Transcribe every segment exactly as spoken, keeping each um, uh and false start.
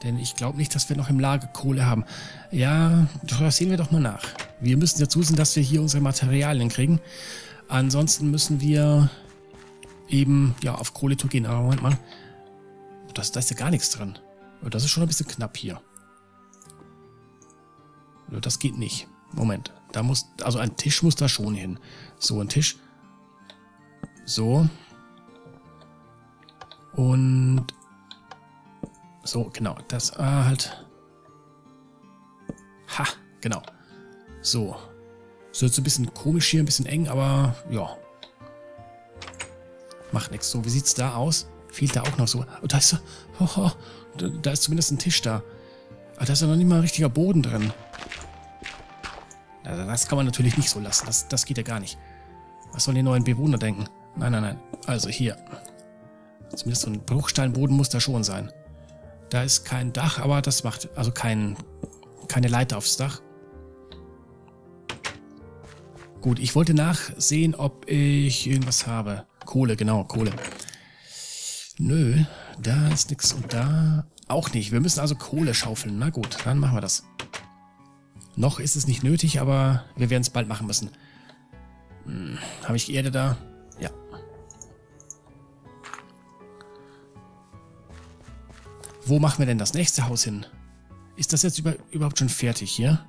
Denn ich glaube nicht, dass wir noch im Lager Kohle haben. Ja, das sehen wir doch mal nach. Wir müssen ja zusehen, dass wir hier unsere Materialien kriegen. Ansonsten müssen wir eben ja auf Kohletour gehen. Aber Moment mal. Das, da ist ja gar nichts dran. Das ist schon ein bisschen knapp hier. Das geht nicht. Moment. Da muss, also ein Tisch muss da schon hin. So, ein Tisch. So. Und so, genau. Das ah, halt. Ha, genau. So. So, jetzt ein bisschen komisch hier, ein bisschen eng, aber ja. Macht nichts. So, wie sieht's da aus? Fehlt da auch noch so. Oh, da ist oh, oh, da, da ist zumindest ein Tisch da. Aber da ist ja noch nicht mal ein richtiger Boden drin. Ja, das kann man natürlich nicht so lassen. Das, das geht ja gar nicht. Was sollen die neuen Bewohner denken? Nein, nein, nein. Also hier. Zumindest so ein Bruchsteinboden muss da schon sein. Da ist kein Dach, aber das macht... Also kein, keine Leiter aufs Dach. Gut, ich wollte nachsehen, ob ich irgendwas habe. Kohle, genau, Kohle. Nö, da ist nichts und da auch nicht. Wir müssen also Kohle schaufeln. Na gut, dann machen wir das. Noch ist es nicht nötig, aber wir werden es bald machen müssen. Hm, habe ich Erde da? Ja. Wo machen wir denn das nächste Haus hin? Ist das jetzt über, überhaupt schon fertig hier?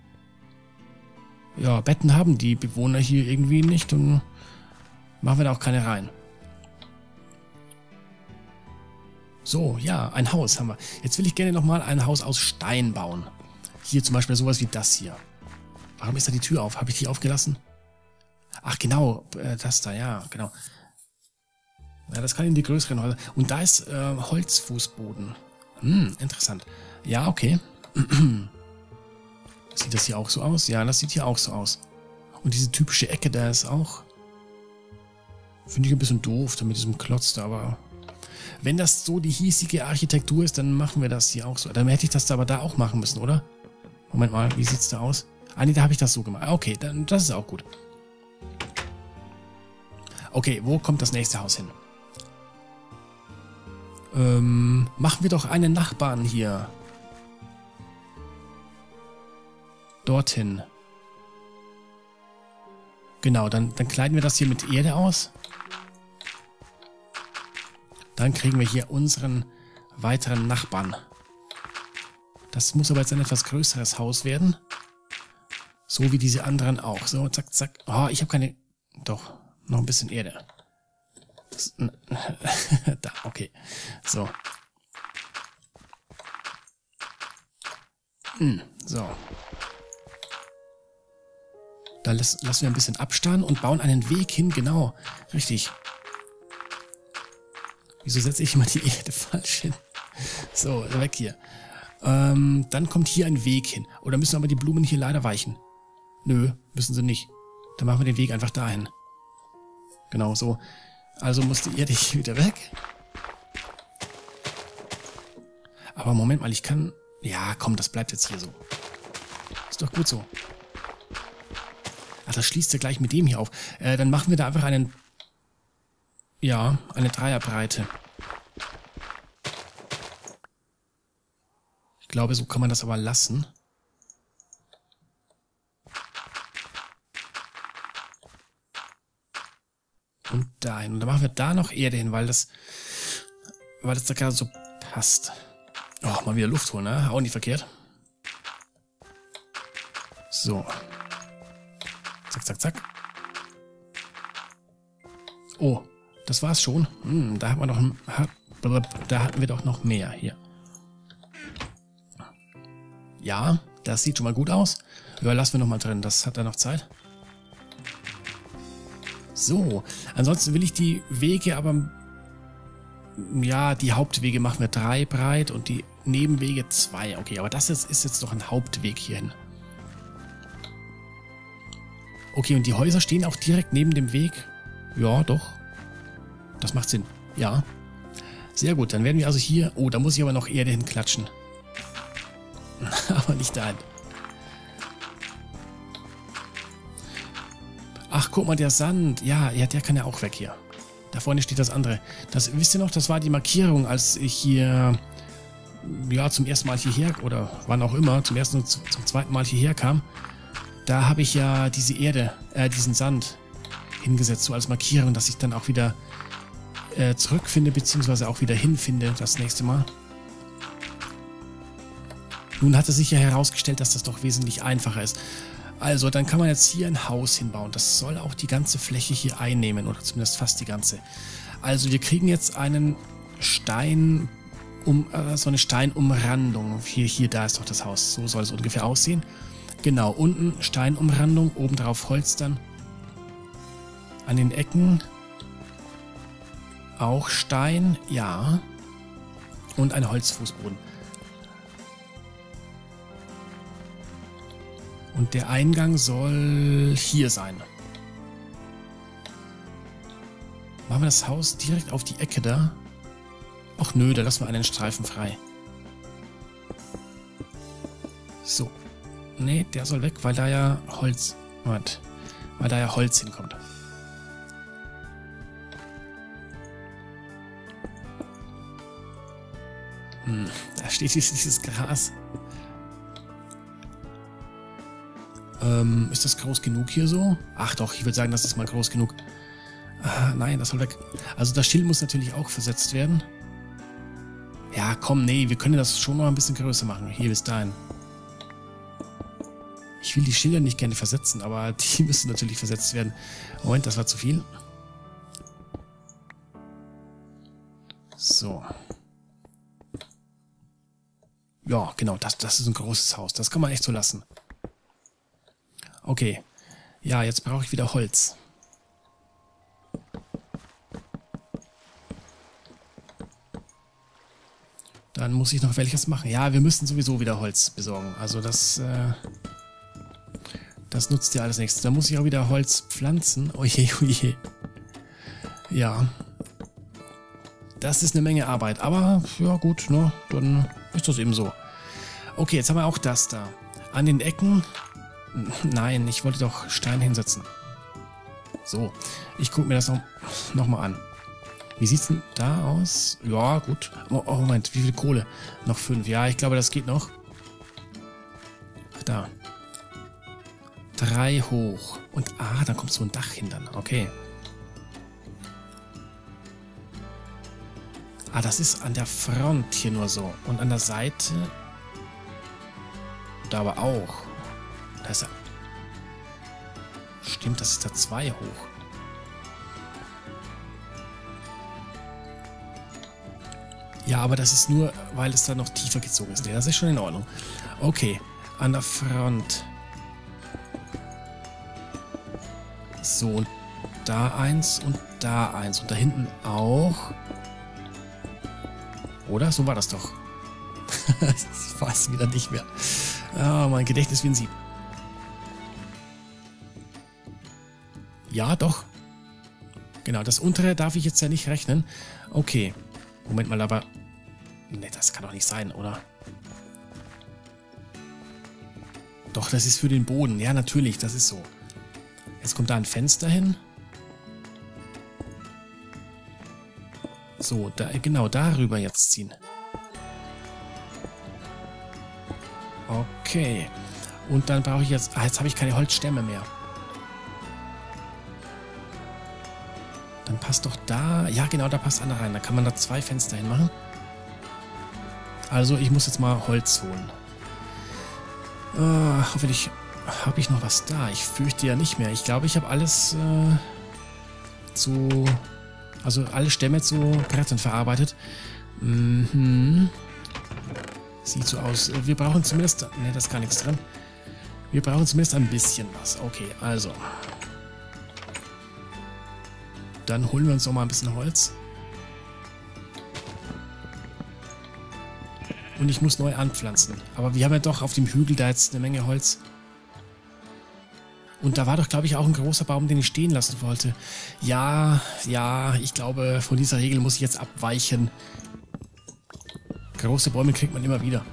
Ja, Betten haben die Bewohner hier irgendwie nicht und machen wir da auch keine rein. So, ja, ein Haus haben wir. Jetzt will ich gerne nochmal ein Haus aus Stein bauen. Hier zum Beispiel sowas wie das hier. Warum ist da die Tür auf? Habe ich die aufgelassen? Ach genau, äh, das da, ja, genau. Ja, das kann in die größeren Häuser. Und da ist äh, Holzfußboden. Hm, interessant. Ja, okay. Sieht das hier auch so aus? Ja, das sieht hier auch so aus. Und diese typische Ecke da ist auch... Finde ich ein bisschen doof, da mit diesem Klotz da, aber... Wenn das so die hiesige Architektur ist, dann machen wir das hier auch so. Dann hätte ich das aber da auch machen müssen, oder? Moment mal, wie sieht's da aus? Ah, nee, da habe ich das so gemacht. Okay, dann, das ist auch gut. Okay, wo kommt das nächste Haus hin? Ähm, machen wir doch einen Nachbarn hier. Dorthin. Genau, dann, dann kleiden wir das hier mit Erde aus. Dann kriegen wir hier unseren weiteren Nachbarn. Das muss aber jetzt ein etwas größeres Haus werden. So wie diese anderen auch. So, zack, zack. Oh, ich habe keine... Doch, noch ein bisschen Erde. Das, da, okay. So. Hm, so. Da lassen wir ein bisschen abstarren und bauen einen Weg hin. Genau, richtig. Wieso setze ich immer die Erde falsch hin? So, weg hier. Ähm, dann kommt hier ein Weg hin. Oder müssen aber die Blumen hier leider weichen? Nö, müssen sie nicht. Dann machen wir den Weg einfach dahin. Genau so. Also muss die Erde hier wieder weg. Aber Moment mal, ich kann... Ja, komm, das bleibt jetzt hier so. Ist doch gut so. Ach, das schließt ja gleich mit dem hier auf. Äh, dann machen wir da einfach einen... Ja, eine Dreierbreite. Ich glaube, so kann man das aber lassen. Und dahin. Und dann machen wir da noch Erde hin, weil das, weil das da gerade so passt. Oh, mal wieder Luft holen, ne? Auch nicht verkehrt. So. Zack, zack, zack. Oh, das war's schon. Hm, da haben wir noch, da hatten wir doch noch mehr hier. Ja, das sieht schon mal gut aus. Ja, lassen wir noch mal drin. Das hat da noch Zeit. So, ansonsten will ich die Wege aber... Ja, die Hauptwege machen wir drei breit und die Nebenwege zwei. Okay, aber das ist, ist jetzt doch ein Hauptweg hierhin. Okay, und die Häuser stehen auch direkt neben dem Weg. Ja, doch. Das macht Sinn. Ja. Sehr gut, dann werden wir also hier... Oh, da muss ich aber noch Erde hinklatschen. Aber nicht dahin. Ach, guck mal, der Sand. Ja, ja, der kann ja auch weg hier. Da vorne steht das andere. Das, wisst ihr noch, das war die Markierung, als ich hier ja, zum ersten Mal hierher, oder wann auch immer, zum ersten und zum zweiten Mal hierher kam, da habe ich ja diese Erde, äh, diesen Sand hingesetzt, so als Markierung, dass ich dann auch wieder äh, zurückfinde, beziehungsweise auch wieder hinfinde das nächste Mal. Nun hat es sich ja herausgestellt, dass das doch wesentlich einfacher ist. Also, dann kann man jetzt hier ein Haus hinbauen. Das soll auch die ganze Fläche hier einnehmen, oder zumindest fast die ganze. Also, wir kriegen jetzt einen Stein, um, äh, so eine Steinumrandung. Hier, hier, da ist doch das Haus. So soll es ungefähr aussehen. Genau, unten Steinumrandung, obendrauf Holz dann. An den Ecken auch Stein, ja. Und ein Holzfußboden. Und der Eingang soll hier sein. Machen wir das Haus direkt auf die Ecke da? Ach nö, da lassen wir einen Streifen frei. So. Nee, der soll weg, weil da ja Holz... Moment. Weil da ja Holz hinkommt. Hm, da steht jetzt dieses Gras. Ähm, ist das groß genug hier so? Ach doch, ich würde sagen, das ist mal groß genug. Ah, nein, das soll weg. Also das Schild muss natürlich auch versetzt werden. Ja, komm, nee, wir können das schon noch ein bisschen größer machen. Hier bis dahin. Ich will die Schilder nicht gerne versetzen, aber die müssen natürlich versetzt werden. Moment, das war zu viel. So. Ja, genau, das, das ist ein großes Haus. Das kann man echt so lassen. Okay. Ja, jetzt brauche ich wieder Holz. Dann muss ich noch welches machen. Ja, wir müssen sowieso wieder Holz besorgen. Also das, äh, das nutzt ja alles nichts. Da muss ich auch wieder Holz pflanzen. Oje, oje. Ja. Das ist eine Menge Arbeit. Aber, ja gut, ne, dann ist das eben so. Okay, jetzt haben wir auch das da. An den Ecken... Nein, ich wollte doch Stein hinsetzen. So, ich gucke mir das noch, noch mal an. Wie sieht's denn da aus? Ja, gut. Oh, oh, Moment, wie viel Kohle? Noch fünf. Ja, ich glaube, das geht noch. Ach, da. Drei hoch. Und, ah, da kommt so ein Dach hin dann. Okay. Ah, das ist an der Front hier nur so. Und an der Seite... Da aber auch. Da ist er. Stimmt, das ist da zwei hoch. Ja, aber das ist nur, weil es da noch tiefer gezogen ist. Nee, das ist schon in Ordnung. Okay, an der Front. So, und da eins und da eins. Und da hinten auch. Oder? So war das doch. Ich weiß wieder nicht mehr. Ah, mein Gedächtnis wie ein Sieb. Ja, doch. Genau, das untere darf ich jetzt ja nicht rechnen. Okay. Moment mal, aber... Ne, das kann doch nicht sein, oder? Doch, das ist für den Boden. Ja, natürlich, das ist so. Jetzt kommt da ein Fenster hin. So, da, genau, darüber jetzt ziehen. Okay. Und dann brauche ich jetzt... Ah, jetzt habe ich keine Holzstämme mehr. Dann passt doch da... Ja, genau, da passt einer rein. Da kann man da zwei Fenster hinmachen. Also, ich muss jetzt mal Holz holen. Äh, hoffentlich habe ich noch was da. Ich fürchte ja nicht mehr. Ich glaube, ich habe alles äh, zu... Also, alle Stämme zu Brettern verarbeitet. Mhm. Sieht so aus. Wir brauchen zumindest... Ne, da ist gar nichts drin. Wir brauchen zumindest ein bisschen was. Okay, also... Dann holen wir uns noch mal ein bisschen Holz. Und ich muss neu anpflanzen. Aber wir haben ja doch auf dem Hügel da jetzt eine Menge Holz. Und da war doch, glaube ich, auch ein großer Baum, den ich stehen lassen wollte. Ja, ja, ich glaube, von dieser Regel muss ich jetzt abweichen. Große Bäume kriegt man immer wieder.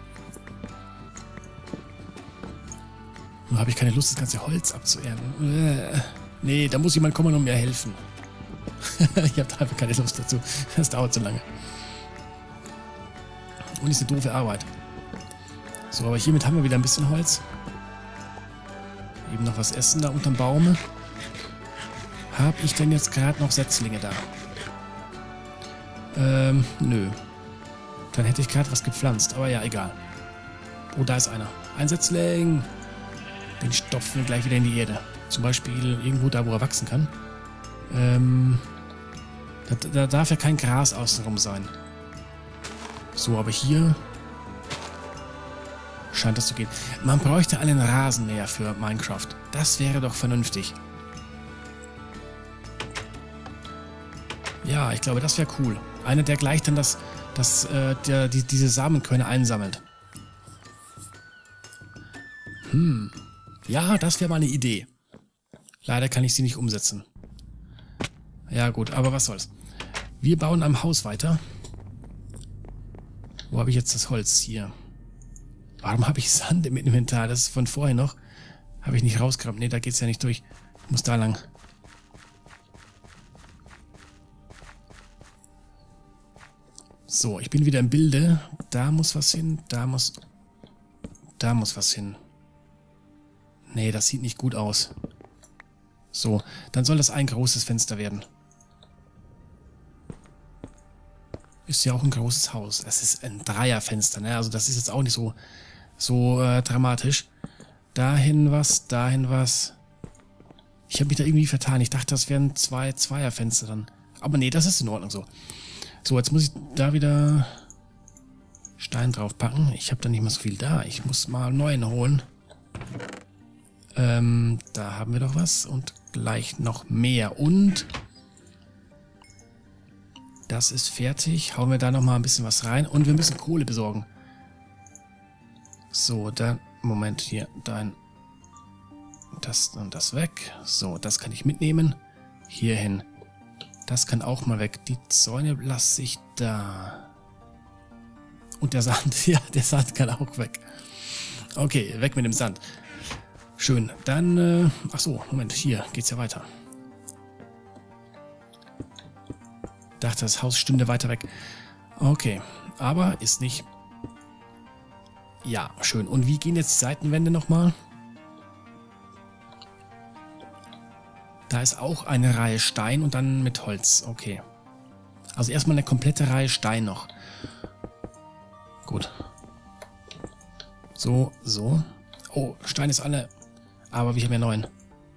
Nur habe ich keine Lust, das ganze Holz abzuernten. Äh, nee, da muss jemand kommen und mir helfen. Ich habe da einfach keine Lust dazu. Das dauert zu lange. Und ist eine doofe Arbeit. So, aber hiermit haben wir wieder ein bisschen Holz. Eben noch was essen da unterm Baum. Habe ich denn jetzt gerade noch Setzlinge da? Ähm, nö. Dann hätte ich gerade was gepflanzt, aber ja, egal. Oh, da ist einer. Ein Setzling. Den stopfen wir gleich wieder in die Erde. Zum Beispiel irgendwo da, wo er wachsen kann. Ähm, da, da darf ja kein Gras außenrum sein. So, aber hier scheint das zu gehen. Man bräuchte einen Rasenmäher für Minecraft. Das wäre doch vernünftig. Ja, ich glaube, das wäre cool. Einer, der gleich dann das, das, äh, der, die, diese Samenkörner einsammelt. Hm. Ja, das wäre mal eine Idee. Leider kann ich sie nicht umsetzen. Ja gut, aber was soll's. Wir bauen am Haus weiter. Wo habe ich jetzt das Holz? Hier. Warum habe ich Sand im Inventar? Das ist von vorher noch. Habe ich nicht rausgekramt. Ne, da geht's ja nicht durch. Ich muss da lang. So, ich bin wieder im Bilde. Da muss was hin. Da muss... Da muss was hin. Nee, das sieht nicht gut aus. So, dann soll das ein großes Fenster werden. Ist ja auch ein großes Haus. Es ist ein Dreierfenster, ne? Also das ist jetzt auch nicht so, so äh, dramatisch. Dahin was, dahin was. Ich habe mich da irgendwie vertan. Ich dachte, das wären zwei Zweierfenster dann. Aber nee, das ist in Ordnung so. So, jetzt muss ich da wieder Stein drauf packen. Ich habe da nicht mehr so viel da. Ich muss mal einen neuen holen. Ähm, da haben wir doch was. Und gleich noch mehr. Und das ist fertig. Hauen wir da nochmal ein bisschen was rein. Und wir müssen Kohle besorgen. So, dann... Moment, hier. Dein... Das und das weg. So, das kann ich mitnehmen. Hier hin. Das kann auch mal weg. Die Zäune lasse ich da. Und der Sand. Ja, der Sand kann auch weg. Okay, weg mit dem Sand. Schön. Dann, äh, ach so, Moment, hier geht's ja weiter. Dachte, das Haus stünde weiter weg. Okay, aber ist nicht. Ja, schön. Und wie gehen jetzt die Seitenwände nochmal? Da ist auch eine Reihe Stein und dann mit Holz. Okay. Also erstmal eine komplette Reihe Stein noch. Gut. So, so. Oh, Stein ist alle. Aber wir haben ja neun.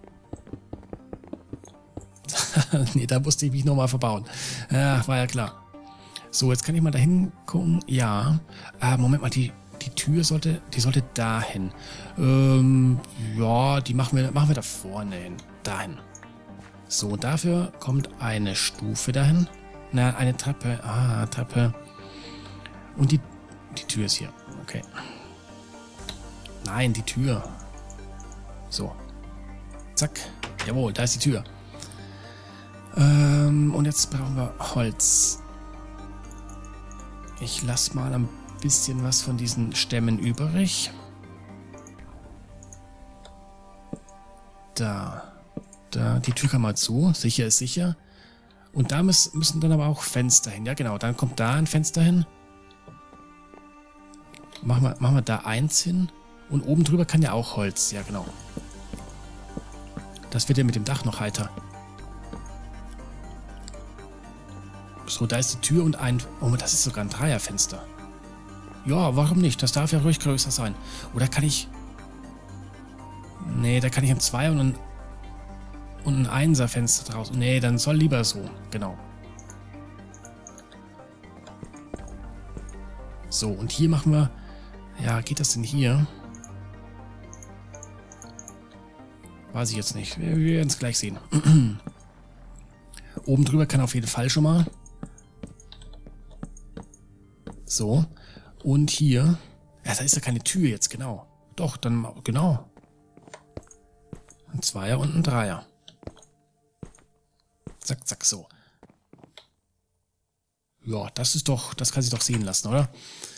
Nee, da musste ich mich nochmal verbauen. Ja, war ja klar. So, jetzt kann ich mal dahin gucken. Ja. Ah, Moment mal, die, die Tür sollte, die sollte dahin. Ähm, ja, die machen wir, machen wir da vorne hin. Dahin. So, dafür kommt eine Stufe dahin. Na, eine Treppe. Ah, Treppe. Und die, die Tür ist hier. Okay. Nein, die Tür. So. Zack. Jawohl, da ist die Tür. Ähm, und jetzt brauchen wir Holz. Ich lasse mal ein bisschen was von diesen Stämmen übrig. Da. Da, die Tür kann mal zu. Sicher ist sicher. Und da müssen, müssen dann aber auch Fenster hin. Ja, genau. Dann kommt da ein Fenster hin. Machen wir, machen wir da eins hin. Und oben drüber kann ja auch Holz. Ja, genau. Das wird ja mit dem Dach noch heiter. So, da ist die Tür und ein... Oh, das ist sogar ein Dreierfenster. Ja, warum nicht? Das darf ja ruhig größer sein. Oder kann ich... Nee, da kann ich ein Zweier und ein... Und ein Einserfenster draus. Nee, dann soll lieber so. Genau. So, und hier machen wir... Ja, geht das denn hier? Weiß ich jetzt nicht. Wir werden es gleich sehen. Oben drüber kann auf jeden Fall schon mal. So. Und hier. Ja, da ist ja keine Tür jetzt, genau. Doch, dann genau. Ein Zweier und ein Dreier. Zack, zack, so. Ja, das ist doch, das kann sich doch sehen lassen, oder?